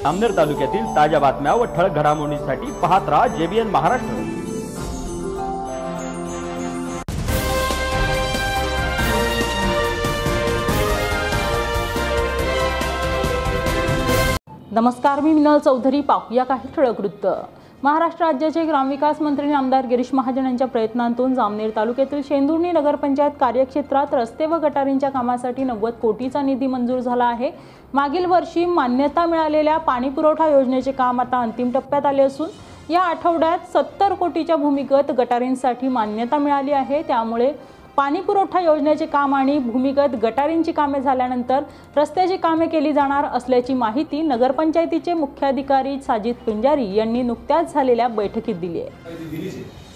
जामनेर तालुक्यातील ताज्या बातम्या व ठळक घडामोडींसाठी पाहत राहा JBN महाराष्ट्र। नमस्कार, मी मिनल चौधरी। पाहूया काही ठळक वृत्त। महाराष्ट्र राज्याचे ग्रामविकास मंत्री आमदार गिरीश महाजन यांच्या प्रयत्नांतून जामनेर तालुक्यातील शेंदुर्णी नगरपंचायत कार्यक्षेत्रात रस्ते व गटारींच्या कामासाठी 90 कोटीचा निधी मंजूर झाला आहे। मागील वर्षी मान्यता मिळालेल्या पाणीपुरवठा योजनेचे काम आता अंतिम टप्प्यात आले असून या आठवड्यात 70 कोटीच्या भूमिगत गटारींसाठी मान्यता मिळाली आहे। त्यामुळे पाणीपुरवठा योजनेचे काम आणि भूमिगत गटारींची कामे झाल्यानंतर रस्त्याची कामे केली जाणार असल्याची माहिती नगरपंचायतीचे मुख्याधिकारी साजिद पिंजारी यांनी नुकत्याच झालेल्या बैठकीत दिली आहे।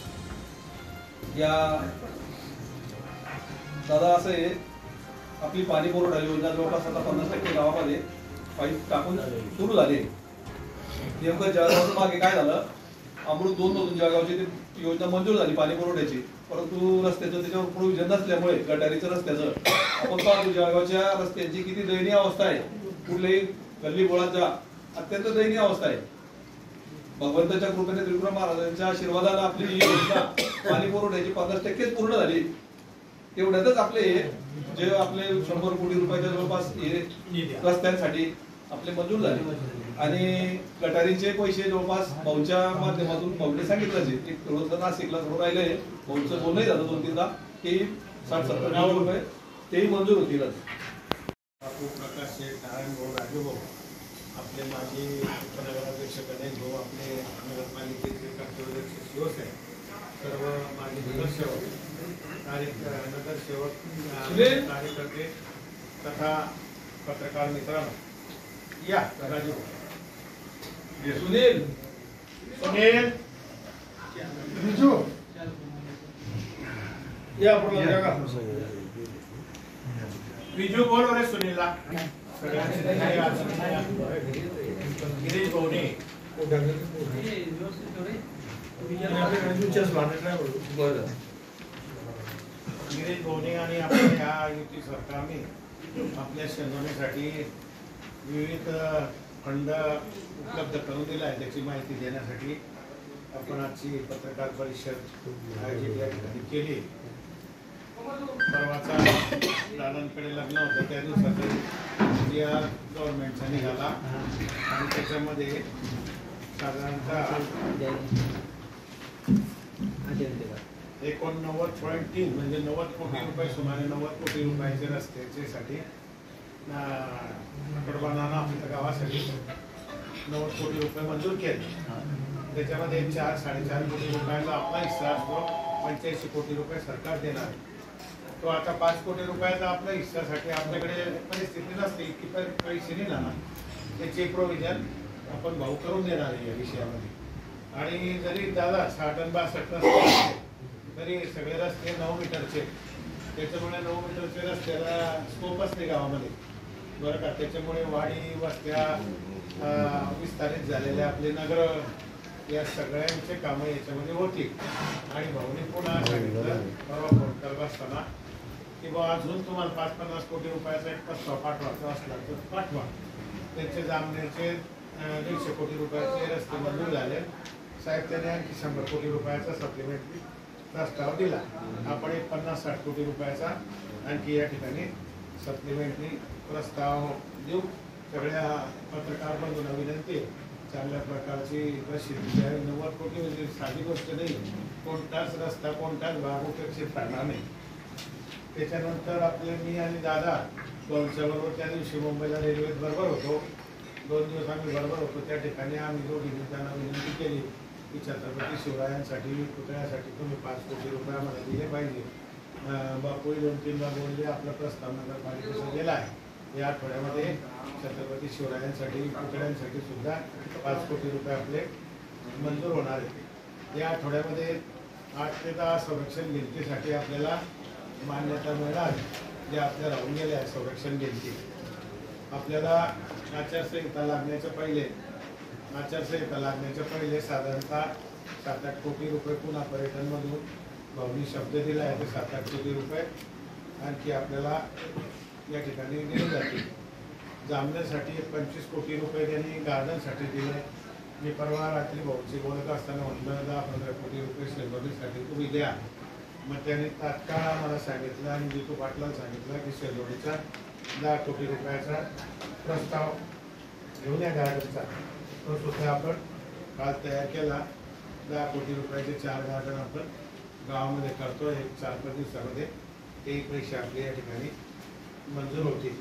दादा असं आहे, आपली पाणीपुरवठा योजना जवळपास आता 50% गावामध्ये पाईप टाकून सुरू झाली। नेमकं जळगाव मागे काय झालं, अमृत 2 मधून जळगावची योजना मंजूर झाली पाणीपुरवठ्याची, परंतु रस्त्याचं त्याच्यावर प्रोव्हिजन नसल्यामुळे गटारीचं रस्त्याचं आपण पाहतो जळगावच्या रस्त्यांची किती दयनीय अवस्था आहे। कुठल्याही गल्ली बोळांचा अत्यंत दयनीय अवस्था आहे। भगवंताच्या कृपेने त्रिपुरा महाराजांच्या आशीर्वादाने आपली ही योजना पाणीपुरवठ्याची 50% पूर्ण झाली। तेवढ्यातच आपले जे आपले 100 कोटी रुपयाच्या जवळपास रस्त्यांसाठी आपले मंजूर झाले आणि गटारीचे पैसे जवळपास भाऊच्या माध्यमातून भाऊने सांगितलं एक थोडंसं नाशिकला थोडं राहिलंय, भाऊचं बोलणंही झालं 2-3दा की 60-70 कोटी रुपये तेही मंजूर होतील। प्रकाश शेठ, नारायण भाऊ, राजू भाऊ, आपले माजी उपनगराध्यक्ष गणेश भाऊ, आपले नगरपालिकेचे कर्तव्यदक्ष शिवसाहेब, सर्व माजी नगरसेवक, कार्यकर्ते तथा पत्रकार मित्रांनो, या राजू सुनील बिजू या बिजू बोल रे सुनीलला गिरीश भाऊने गिरीश भाऊने आणि आपल्या या युती सरकारने आपल्या शेंदुर्णीसाठी विविध फंड उपलब्ध करून दिला आहे। त्याची माहिती देण्यासाठी आपण आजची पत्रकार परिषद आयोजित या ठिकाणी केली। परवाचा दादांकडे लग्न होतं त्या दिवसाचा गव्हर्नमेंटचा निघाला आणि त्याच्यामध्ये साधारणतः 89.3 म्हणजे 90 कोटी रुपये, सुमारे 90 कोटी रुपयाचे रस्त्याचे साठी कडबाना आपल्या गावासाठी 90 कोटी रुपये मंजूर केले। त्याच्यामध्ये 4-4.5 कोटी रुपयाचा आपला हिस्सा असतो, 85 कोटी रुपये सरकार देणार। तो आता 5 कोटी रुपयाचा आपल्या हिस्सासाठी आपल्याकडे परिस्थिती नसते, इतकी पैसे नाही ना, त्याचे प्रोव्हिजन आपण भाऊ करून देणार आहे या विषयामध्ये। आणि जरी दादा 60 आणि 62 रस्ते तरी सगळे रस्ते 9 मीटरचे, त्याच्यामुळे 9 मीटरचे रस्त्याला स्कोपच नाही गावामध्ये, बरं का। त्याच्यामुळे वाडी वस्त्या विस्तारित झालेल्या आपले नगर या सगळ्यांचे कामं याच्यामध्ये होती। आणि भाऊने पुन्हा सांगितलं परवा फोन करत असताना की बा अजून तुम्हाला 50-50 कोटी रुपयाचा एक प्रस्ताव पाठवायचा असला तर पाठवा। त्यांचे जामनेरचे 150 कोटी रुपयाचे रस्ते मंजूर झाले। साहेब त्याने आणखी 100 कोटी रुपयाचा सप्लिमेंटरी प्रस्ताव दिला। आपण एक 50-60 कोटी रुपयाचा आणखी या ठिकाणी सप्लिमेंटरी प्रस्ताव देऊ। सगळ्या पत्रकार बंधूंना विनंती, चांगल्या प्रकारची प्रसिद्धी आहे। 90 कोटी म्हणजे साधी गोष्ट नाही, कोणताच रस्ता कोणताच भाग उपेक्षित राहणार नाही। त्याच्यानंतर आपले मी आणि दादा बरोबर त्या दिवशी मुंबईला रेल्वेत बरोबर होतो, 2 दिवस आम्ही बरोबर होतो। त्या ठिकाणी आम्ही दोघींनी त्यांना विनंती केली की छत्रपती शिवरायांसाठी पुतळ्यासाठी तुम्ही 5 कोटी रुपये आम्हाला दिले पाहिजे। बापू 2-3दा बोलले, आपला प्रस्ताव नगरपालिकेचा गेला आहे। या आठवड्यामध्ये छत्रपती शिवरायांसाठी पुतळ्यांसाठी सुद्धा 5 कोटी रुपये आपले मंजूर होणार आहेत। या आठवड्यामध्ये 8 ते 10 संरक्षण भिंतीसाठी आपल्याला मान्यता मिळणार, जे आपल्या राहून गेल्या संरक्षण भिंती। आपल्याला आचारसंहिता लागण्याच्या पहिले साधारणतः 7-8 कोटी रुपये पुन्हा पर्यटनमधून भाऊनी शब्द दिला आहे, ते 7-8 कोटी रुपये आणखी आपल्याला या ठिकाणी दिले जातील। जामनेरसाठी 25 कोटी रुपये त्यांनी गार्डनसाठी दिले. मी परवा रात्री भाऊची बोलत असताना म्हटलं 10-15 कोटी रुपये शेलवडीसाठी तुम्ही द्या. मग त्यांनी तात्काळ मला सांगितलं आणि जितू पाटलाला सांगितलं की शेलवडीचा 10 कोटी रुपयाचा प्रस्ताव घेऊन या गार्डनचा. तो सुद्धा आपण काल तयार केला. 10 कोटी रुपयाचे 4 गार्डन आपण गावामध्ये करतो. एक 4-5 दिवसामध्ये ते पैसे आपले या ठिकाणी मंजूर होतील.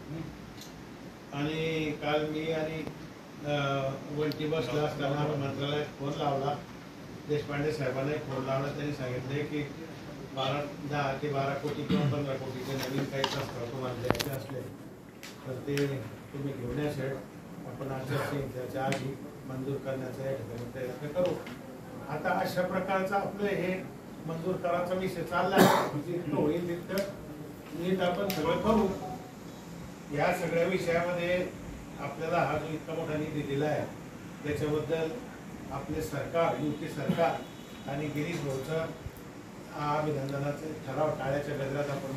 आणि काल मी आणि वंटी बसला असताना मंत्रालयात फोन लावला. देशपांडे साहेबांना फोन लावला. त्यांनी सांगितले की 10 ते 12 कोटी किंवा 15 कोटीचे नवीन काही प्रस्ताव तुम्हाला द्यायचे असले तर ते तुम्ही घेऊन या साहेब. आपण आचारसंहितेच्या आधी मंजूर करण्याचा या ठिकाणी प्रयत्न करू. आता अशा प्रकारचा आपलं हे मंजूर करायचा विषय चालला आहे. जितकं होईल तितकं नीट आपण सगळं करू. या सगळ्या विषयामध्ये आपल्याला हा जो इतका मोठा निधी दिला आहे त्याच्याबद्दल आपले सरकार, युती सरकार आणि गिरीश भाऊचं अभिनंदनाचे ठराव टाळ्याच्या गजरात आपण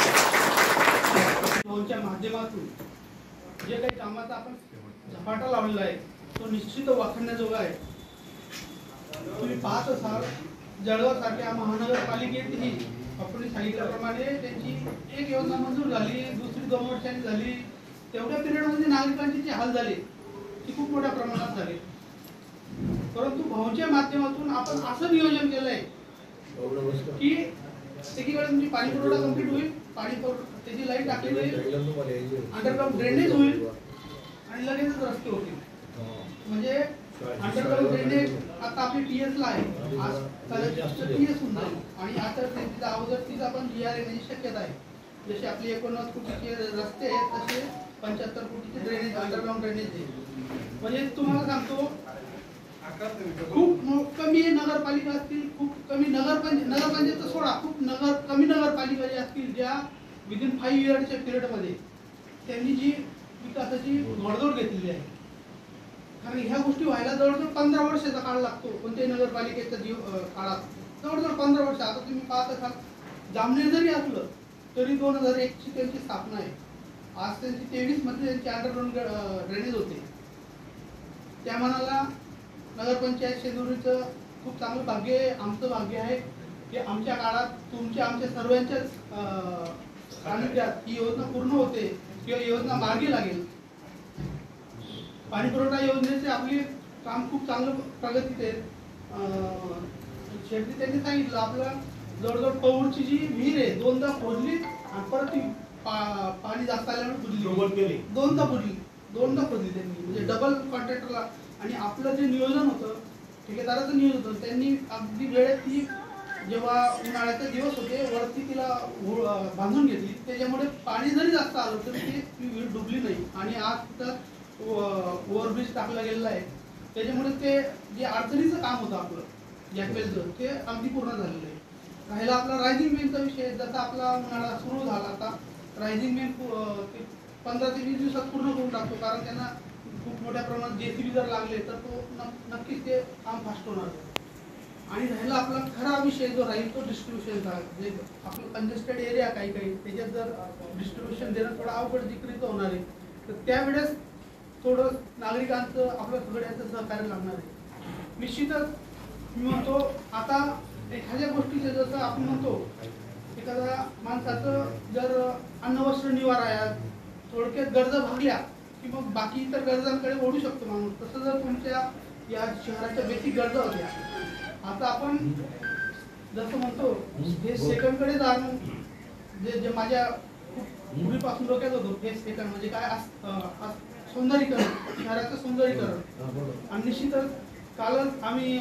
च्या माध्यमातून जे काही कामाचा आपण झपाटा लावलेला आहे तो निश्चित वाखाणण्याजोगा आहे. तुम्ही पाहत असाल जळगाव सारख्या महानगरपालिकेतही आपण सांगितल्याप्रमाणे त्यांची एक योजना मंजूर झाली, दुसरी 2 वर्षांनी झाली. तेवढ्या पिरियडमध्ये नागरिकांचे जे हाल झाले ते खूप मोठ्या प्रमाणात झाले. परंतु भाऊच्या माध्यमातून आपण असं नियोजन केलंय की एकीकडे तुमची पाणी पुरवठा कम्प्लीट होईल, त्याची लाईट टाकली होईल, अंडरग्राउंड ड्रेनेज होईल आणि लगेचच रस्ते होतील. म्हणजे अंडरग्राउंड ड्रेनेज आता आपली TS ला आहे. आज TS होऊन जाईल आणि आता तिचा अगोदर तिचा पण GR येण्याची शक्यता आहे. जसे आपले 49 कोटीचे रस्ते आहेत तसे 75 कोटीचे ड्रेनेज, अंडरग्राउंड ड्रेनेज आहे. म्हणजे तुम्हाला सांगतो खूप कमी नगरपालिका असतील, खूप कमी नगरपंचायत सोडा, खूप कमी नगरपालिका ज्या असतील ज्या विदिन 5 इयर्सच्या पिरियडमध्ये त्यांनी जी विकासाची घोडदौड घेतलेली आहे. कारण ह्या गोष्टी व्हायला जवळजवळ 15 वर्षाचा काळ लागतो. कोणत्याही नगरपालिकेच्या काळात जवळजवळ 15 वर्ष. आता तुम्ही पाहत असाल जामनेर जरी असलं तरी 2001 ची त्यांची स्थापना आहे. आज त्यांची 23 मध्ये त्यांची अंडरग्राउंड ड्रेनेज होते. त्या मनाला नगरपंचायत शेंदुरीचं खूप चांगलं भाग्य आहे. आमचं भाग्य आहे की आमच्या काळात आमच्या सर्वांच्या सानिध्यात ही योजना पूर्ण होते किंवा योजना मार्गी लागेल. पाणी पुरवठा योजनेचे आपली काम खूप चांगलं प्रगतीत आहे. शेवटी त्यांनी सांगितलं आपलं जवळजवळ पौडची जी विहीर आहे 2दा खोदली आणि परत ती पाणी जास्त आल्यामुळे बुजली. 2दा खोदली त्यांनी. म्हणजे डबल कॉन्ट्रॅक्टरला. आणि आपलं जे नियोजन होतं ठेकेदाराचं नियोजन होतं त्यांनी अगदी वेळेत ती जेव्हा उन्हाळ्याचे दिवस होते वरती तिला बांधून घेतली. त्याच्यामुळे पाणी जरी जास्त आलं तरी ती विहीर डुबली नाही. आणि आज तिथं ओव्हरब्रिज टाकला गेलेला आहे. त्याच्यामुळे ते जे अडचणीचं काम होतं आपलं जॅकवेलचं ते अगदी पूर्ण झालेलं आहे. राहिला आपला रायझिंग मेनचा विषय. जसा आपला उन्हाळा सुरू झाला आता रायझिंग मेन 15 ते 20 दिवसात पूर्ण करून टाकतो. कारण त्यांना खूप मोठ्या प्रमाणात JCB जर लागले तर तो नक्कीच ते काम फास्ट होणार. आणि राहिला आपला खरा विषय जो राहील तो डिस्ट्रीब्युशनचा. जे आपलं कंजेस्टेड एरिया काही त्याच्यात जर डिस्ट्रीब्युशन देणं थोडं अवघड जिक्रीचं होणार आहे. तर त्यावेळेस थोडं नागरिकांचं आपलं सगळ्यांचं सहकार्य लागणार आहे. निश्चितच मी म्हणतो आता एखाद्या गोष्टीचं जसं आपण म्हणतो एखाद्या माणसाचं जर अन्न वस्त्र निवारा या थोडक्यात गरजा भागल्या की मग बाकी इतर गरजांकडे ओढू शकतो माणूस. तसं जर तुमच्या या शहराच्या बेसिक गरजा होत्या आता आपण जसं म्हणतो फेस सेकंडकडे जाणं जे माझ्या खूप पूर्वीपासून डोक्यात होतं. फेस सेकंड म्हणजे काय सौंदर्यीकरण, शहराचं सौंदर्यीकरण. आणि निश्चितच कालच आम्ही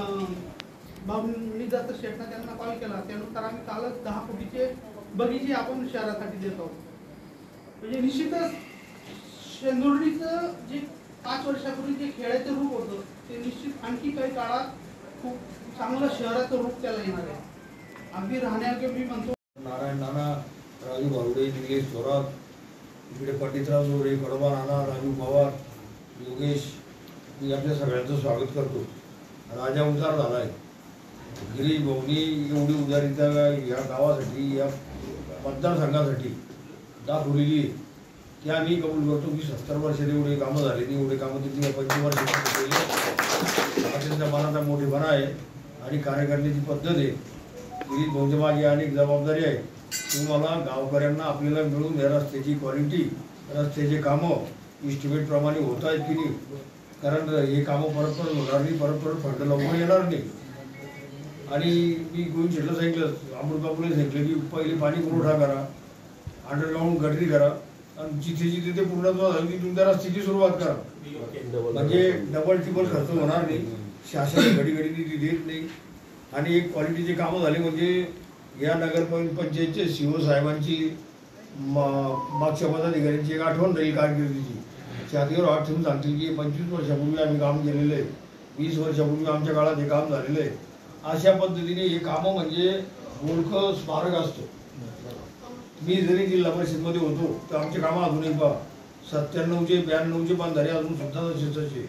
भाऊंनी जसं शेटना त्यांना कॉल केला त्यानुसार आम्ही कालच 10 कोटीचे बगीचे आपण शहरासाठी देत आहोत. म्हणजे निश्चितच शेंदुर्णीचं जे 5 वर्षापूर्वी जे खेळाचं रूप होतं ते निश्चित आणखी काही काळात खूप चांगलं शहराचं रूप त्याला येणार आहे. अगदी राहण्यायोग्य मी म्हणतो नारायण नाना, राजू भावडे, निलेश थोरात, इकडे पंडितराव जोरे, कडवा नाना, राजू पवार, योगेश, मी आपल्या सगळ्यांचं स्वागत करतो. राजा उदार झाला आहे. गिरीश भाऊनी एवढी उदारीता या गावासाठी या मतदारसंघासाठी दाखवलेली ते आम्ही कबूल करतो की 70 वर्षात एवढे कामं झाले नाही, एवढे कामं त्यांनी 25 वर्षात केली. हा त्यांच्या मनाचा मोठेपणा आहे आणि कार्य करण्याची पद्धत आहे. गिरीश भाऊच्या मागे अनेक जबाबदारी आहे. तुम्हाला गावकऱ्यांना आपल्याला मिळून या रस्त्याची क्वालिटी, रस्त्याचे कामं इस्टिमेटप्रमाणे होत आहेत की नाही, कारण हे कामं परत होणार नाही, परत फंड लवकर येणार नाही. आणि मी गोविंद शेटला सांगितलं, अमृत बापूला सांगितलं की पहिले पाणी पुरवठा करा, अंडरग्राऊंड गटरी करा आणि जिथे जिथे ते पूर्णत्व झालं की तुमच्या रस्त्याची सुरुवात करा. म्हणजे डबल टिबल खर्च होणार नाही, शासन घडी घडी निधी देत नाही. आणि एक क्वालिटीचे कामं झाले म्हणजे या नगरपंचायतचे CO साहेबांची मागच्या पदाधिकाऱ्यांची एक आठवण राहील कारकिर्दीची. छातीवर हात ठेवून सांगतील की 25 वर्षापूर्वी आम्ही काम केलेलं आहे, 20 वर्षापूर्वी आमच्या काळात हे काम झालेलं आहे. अशा पद्धतीने हे कामं म्हणजे मोठं स्मारक असतं. मी जरी जिल्हा परिषदमध्ये होतो तर आमचे कामं अजूनही पहा, 97चे 92चे बांधारे अजून सुद्धा तसे.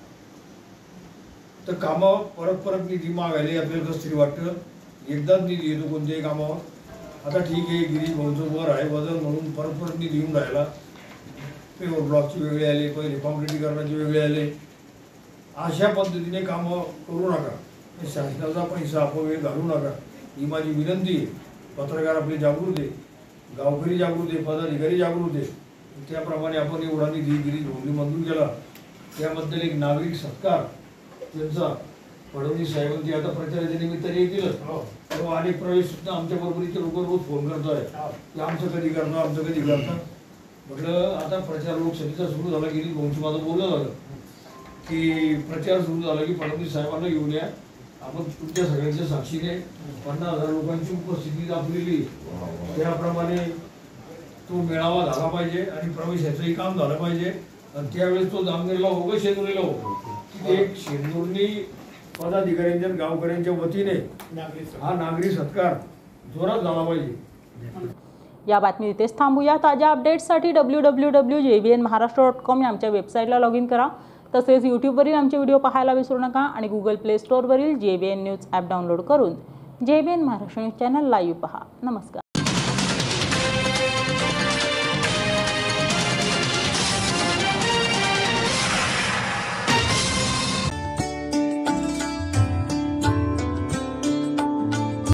तर कामं परत निधी मागायला आपल्याला कसं तरी वाटतं. एकदाच निधी येतो कोणत्याही कामावर. आता ठीक आहे, गिरीश भाऊचं वर आहे वजन म्हणून परत निधी येऊन राहिला. पेवर ब्लॉकचे वेगळे आले, पहिले कॉन्क्रिटीकरणाचे वेगळे आले. अशा पद्धतीने कामं करू नका, शासनाचा पैसा अपव्यय घालू नका, ही माझी विनंती आहे. पत्रकार आपले जागृत आहे, गावकरी जागृत आहे, पदाधिकारी जागृत आहे. त्याप्रमाणे आपण एवढा निधी गिरीश भाऊंनी मंजूर केला. त्याबद्दल एक नागरिक सत्कार त्यांचा फडणवीस साहेबांची आता प्रचाराच्या निमित्ताने येतीलच, तेव्हा अनेक प्रवेश सुद्धा आमच्या बरोबरीचे लोक रोज फोन करतोय की आमचं कधी करता. म्हटलं आता प्रचार लोकसभेचा सुरू झाला, गिरीश भाऊंशी माझं बोलणं झालं की प्रचार सुरू झाला की फडणवीस साहेबांना घेऊन या, आपण तुमच्या सगळ्यांच्या साक्षीने 50,000 लोकांची उपस्थिती दाखवलेली. त्याप्रमाणे तो मेळावा झाला पाहिजे आणि प्रवेशाचंही काम झालं पाहिजे. आणि त्यावेळेस तो जामनेरला हो का शेंदुरीला हो, की एक शेंदुर्णी पदाधिकाऱ्यांच्या गावकऱ्यांच्या वतीने हा नागरी सत्कार जोरात झाला पाहिजे. या बातमी इथेच थांबूया. ताज्या अपडेट्ससाठी www.jbnmaharashtra.com या आमच्या वेबसाईटला लॉग इन करा. तसेच यूट्यूबवरील आमचे व्हिडिओ पाहायला विसरू नका आणि गुगल प्ले स्टोअरवरील JBN न्यूज ॲप डाउनलोड करून JBN Maharashtra news channel live पहा. नमस्कार.